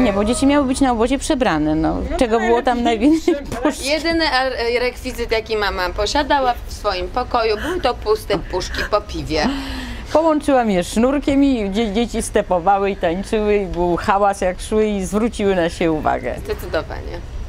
Nie, bo dzieci miały być na obozie przebrane, no. Czego było tam najwięcej? Jedyny rekwizyt, jaki mama posiadała w swoim pokoju, były to puste puszki po piwie. Połączyłam je sznurkiem i dzieci stepowały i tańczyły i był hałas jak szły i zwróciły na siebie uwagę. Zdecydowanie.